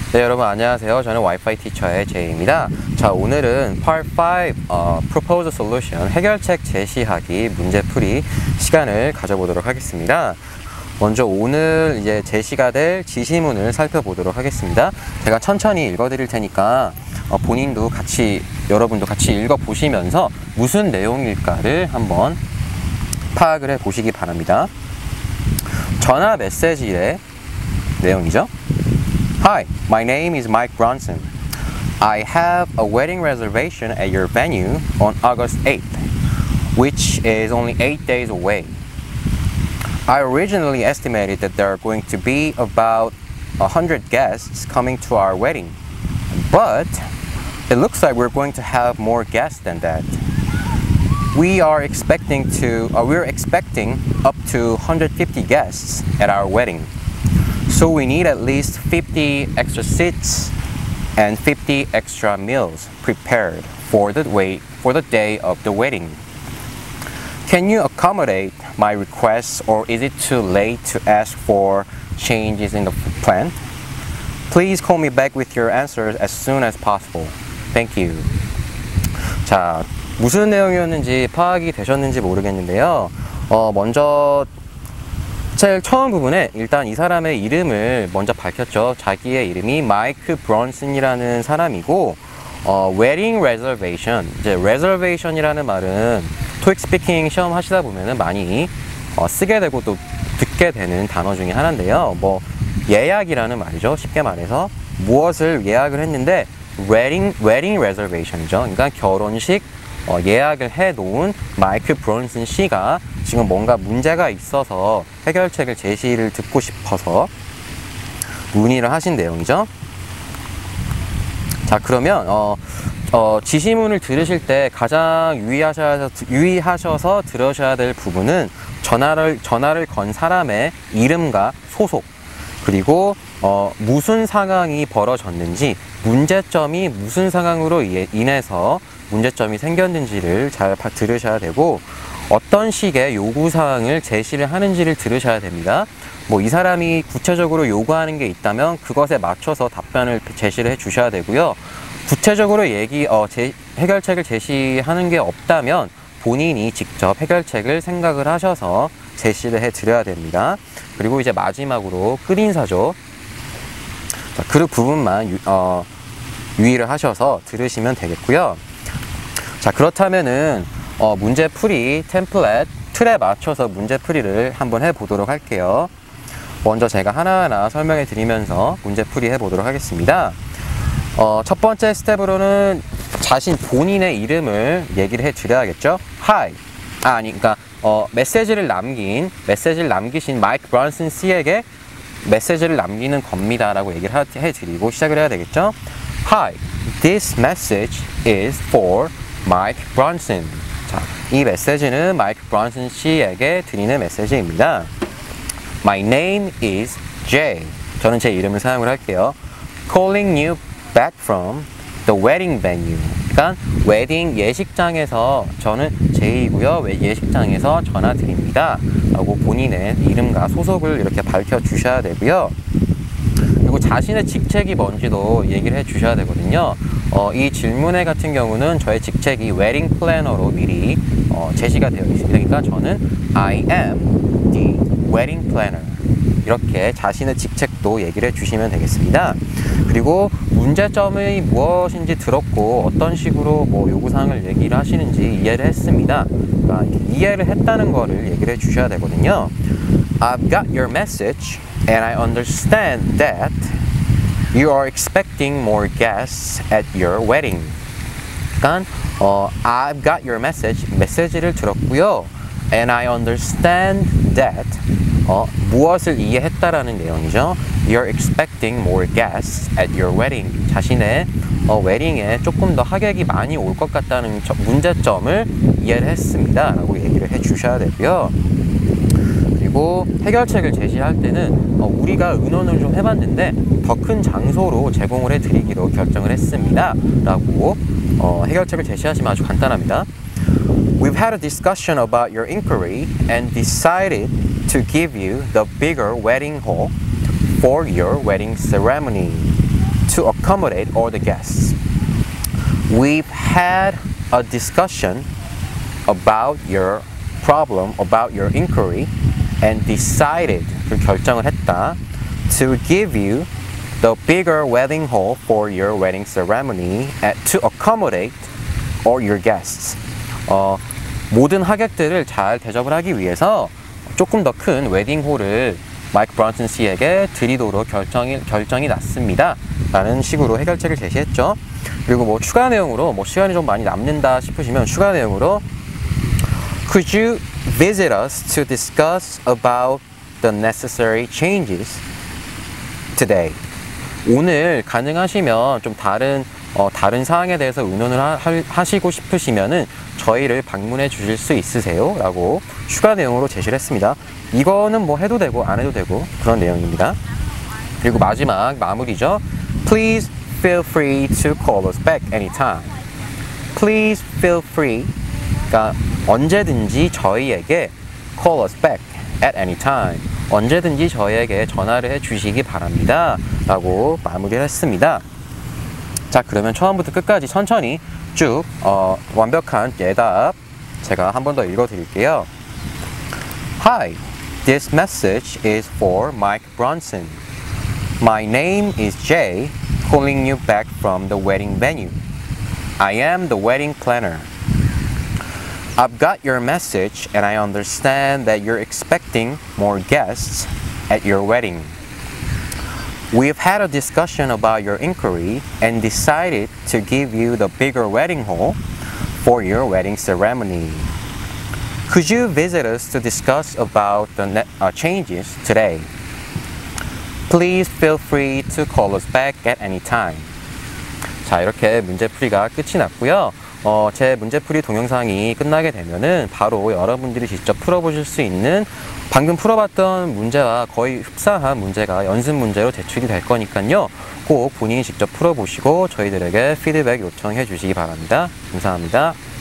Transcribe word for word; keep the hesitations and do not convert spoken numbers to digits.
네, 여러분 안녕하세요. 저는 와이파이 티처의 제이입니다. 자, 오늘은 Part five 어, Proposal Solution 해결책 제시하기 문제풀이 시간을 가져보도록 하겠습니다. 먼저 오늘 이제 제시가 될 지시문을 살펴보도록 하겠습니다. 제가 천천히 읽어드릴 테니까 어, 본인도 같이 여러분도 같이 읽어보시면서 무슨 내용일까를 한번 파악을 해보시기 바랍니다. 전화 메시지의 내용이죠. Hi, my name is Mike Bronson. I have a wedding reservation at your venue on August eighth, which is only eight days away. I originally estimated that there are going to be about one hundred guests coming to our wedding, but it looks like we're going to have more guests than that. We are expecting to, uh, we're expecting up to one hundred fifty guests at our wedding. So we need at least fifty extra seats and fifty extra meals prepared for the wait for the day of the wedding. Can you accommodate my requests, or is it too late to ask for changes in the plan? Please call me back with your answers as soon as possible. Thank you. 자, 무슨 내용이었는지 파악이 되셨는지 모르겠는데요. 어, 먼저 제일 처음 부분에 일단 이 사람의 이름을 먼저 밝혔죠. 자기의 이름이 마이크 브론슨이라는 사람이고, 어, wedding reservation, 이제 reservation이라는 말은 토익 스피킹 시험 하시다 보면은 많이 어, 쓰게 되고 또 듣게 되는 단어 중에 하나인데요. 뭐 예약이라는 말이죠. 쉽게 말해서 무엇을 예약을 했는데 wedding wedding reservation이죠. 그러니까 결혼식 어, 예약을 해 놓은 마이크 브론슨 씨가 지금 뭔가 문제가 있어서 해결책을 제시를 듣고 싶어서 문의를 하신 내용이죠. 자, 그러면 어, 어, 지시문을 들으실 때 가장 유의하셔서, 유의하셔서 들으셔야 될 부분은 전화를, 전화를 건 사람의 이름과 소속, 그리고 어, 무슨 상황이 벌어졌는지, 문제점이 무슨 상황으로 인해서 문제점이 생겼는지를 잘 들으셔야 되고, 어떤 식의 요구사항을 제시를 하는지를 들으셔야 됩니다. 뭐 이 사람이 구체적으로 요구하는 게 있다면 그것에 맞춰서 답변을 제시를 해 주셔야 되고요. 구체적으로 얘기, 어, 제, 해결책을 제시하는 게 없다면 본인이 직접 해결책을 생각을 하셔서 제시를 해 드려야 됩니다. 그리고 이제 마지막으로 끝인사죠. 자, 그 부분만 유, 어, 유의를 하셔서 들으시면 되겠고요. 자, 그렇다면은 어, 문제풀이 템플릿 틀에 맞춰서 문제풀이를 한번 해보도록 할게요. 먼저 제가 하나하나 설명해 드리면서 문제풀이 해보도록 하겠습니다. 어, 첫 번째 스텝으로는 자신 본인의 이름을 얘기를 해 드려야겠죠. Hi, 아, 아니, 그러니까 어, 메시지를 남긴 메시지를 남기신 마이크 브론슨 씨에게 메시지를 남기는 겁니다 라고 얘기를 하, 해 드리고 시작을 해야 되겠죠. Hi, this message is for Mike Bronson. 자, 이 메시지는 마이크 브론슨 씨에게 드리는 메시지입니다. My name is Jay. 저는 제 이름을 사용을 할게요. Calling you back from the wedding venue. 그러니까 웨딩 예식장에서, 저는 제이고요. 예식장에서 전화 드립니다 라고 본인의 이름과 소속을 이렇게 밝혀 주셔야 되고요. 그리고 자신의 직책이 뭔지도 얘기를 해 주셔야 되거든요. 어, 이 질문에 같은 경우는 저의 직책이 웨딩 플래너로 미리 어, 제시가 되어 있습니다. 그러니까 저는 I am the wedding planner, 이렇게 자신의 직책도 얘기를 해 주시면 되겠습니다. 그리고 문제점이 무엇인지 들었고 어떤 식으로 뭐 요구사항을 얘기를 하시는지 이해를 했습니다. 그러니까 이해를 했다는 거를 얘기를 해 주셔야 되거든요. I've got your message and I understand that you are expecting more guests at your wedding. 그러니까 어, I've got your message, 메시지를 들었고요. And I understand that, 어, 무엇을 이해했다라는 내용이죠. You're expecting more guests at your wedding. 자신의 어, 웨딩에 조금 더 하객이 많이 올 것 같다는 저, 문제점을 이해를 했습니다 라고 얘기를 해 주셔야 되고요. 그리고 해결책을 제시할 때는 어, 우리가 의논을 좀 해봤는데 더 큰 장소로 제공을 해드리기로 결정을 했습니다 라고 어, 해결책을 제시하시면 아주 간단합니다. We've had a discussion about your inquiry and decided to give you the bigger wedding hall for your wedding ceremony. to accommodate all the guests. We've had a discussion about your problem, about your inquiry, and decided, 그 결정을 했다, to give you the bigger wedding hall for your wedding ceremony and to accommodate all your guests. 어, 모든 하객들을 잘 대접을 하기 위해서 조금 더 큰 웨딩홀을 마이크 브런슨 씨에게 드리도록 결정이, 결정이 났습니다. 라는 식으로 해결책을 제시했죠. 그리고 뭐 추가 내용으로 뭐 시간이 좀 많이 남는다 싶으시면 추가 내용으로 Could you visit us to discuss about the necessary changes today? 오늘 가능하시면 좀 다른 어, 다른 사항에 대해서 의논을 하, 하시고 싶으시면은 저희를 방문해 주실 수 있으세요? 라고 추가 내용으로 제시를 했습니다. 이거는 뭐 해도 되고 안 해도 되고 그런 내용입니다. 그리고 마지막 마무리죠. Please feel free to call us back anytime. Please feel free. 그러니까 언제든지 저희에게 call us back at any time. 언제든지 저희에게 전화를 해 주시기 바랍니다. 라고 마무리를 했습니다. 자, 그러면 처음부터 끝까지 천천히 쭉 어, 완벽한 예답 제가 한 번 더 읽어 드릴게요. Hi, this message is for Mike Bronson. My name is Jay, calling you back from the wedding venue. I am the wedding planner. I've got your message and I understand that you're expecting more guests at your wedding. We've had a discussion about your inquiry and decided to give you the bigger wedding hall for your wedding ceremony. Could you visit us to discuss about the ne- uh, changes today? Please feel free to call us back at any time. 자, 이렇게 문제풀이가 끝이 났고요. 어, 제 문제풀이 동영상이 끝나게 되면은 바로 여러분들이 직접 풀어보실 수 있는 방금 풀어봤던 문제와 거의 흡사한 문제가 연습 문제로 제출이 될 거니까요. 꼭 본인이 직접 풀어보시고 저희들에게 피드백 요청해 주시기 바랍니다. 감사합니다.